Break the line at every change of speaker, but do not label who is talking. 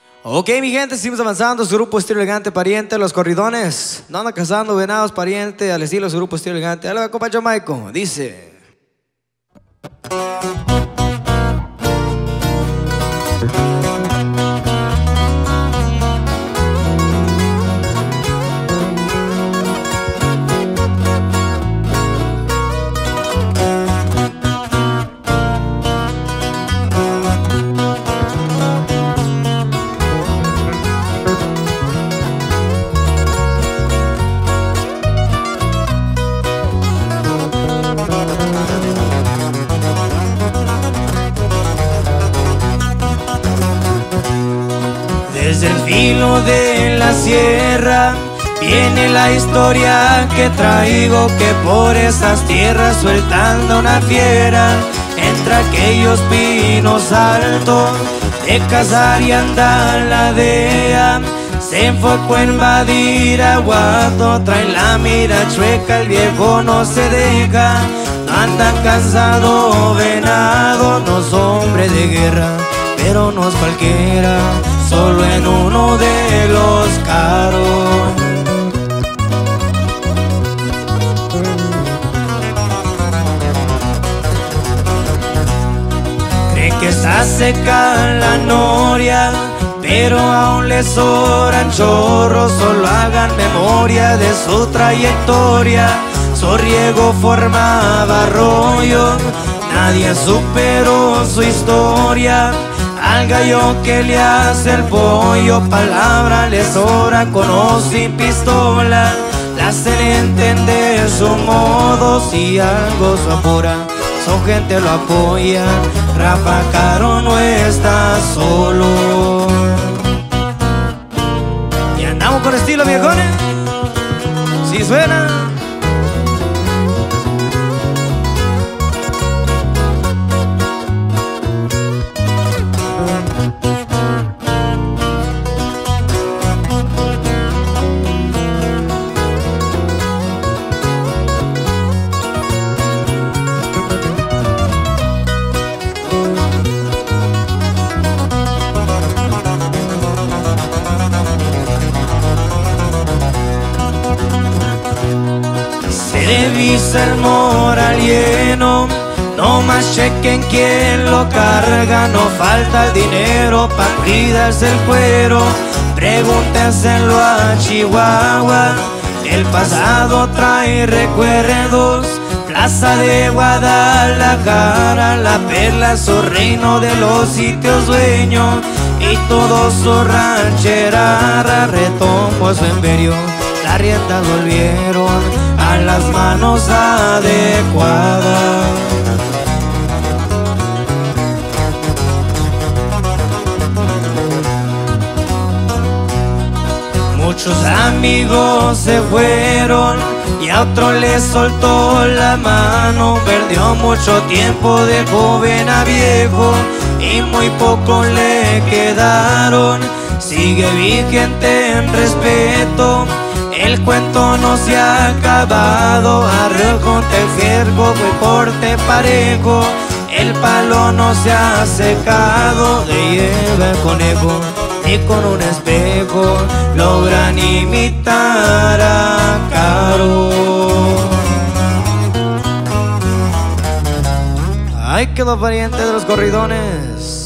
Ok, mi gente, seguimos avanzando. Su grupo Estilo Elegante, pariente, Los Corridones. No anda cazando venados, pariente, al estilo su grupo Estilo Elegante. Dale, compa Jamaico, dice.
Desde el filo de la sierra viene la historia que traigo, que por esas tierras sueltando una fiera entre aquellos pinos altos de Cazar y Andaladea. Se enfocó en invadir a Guato, trae la mira chueca, el viejo no se deja. No anda cansado, venado, no es hombre de guerra, pero no es cualquiera, solo en uno de los caros. Cree que está seca la noria, pero aún le sobran chorros. Solo hagan memoria de su trayectoria. Sorriego formaba arroyo, nadie superó su historia. Al gallo que le hace el pollo, palabra le sobra con o sin pistola. La hacen entender su modo, si algo se apura, su gente lo apoya. Rafa Caro no está solo.
Y andamos con estilo, viejones. Si suena.
Revisa el moral lleno, no más chequen quién lo carga. No falta el dinero pa' cuidarse el cuero, pregúntenselo a Chihuahua. El pasado trae recuerdos, Plaza de Guadalajara, la perla, su reino de los sitios dueños, y todo su ranchera retomó su imperio. Las riendas volvieron a las manos adecuadas. Muchos amigos se fueron y a otro le soltó la mano. Perdió mucho tiempo de joven a viejo y muy poco le quedaron. Sigue vigente en respeto, el cuento no se ha acabado. Arreo con tejergo, fue corte parejo, el palo no se ha secado. Le lleva el conejo y con un espejo logran imitar a Caro.
Ahí quedó, pariente de Los Corridones.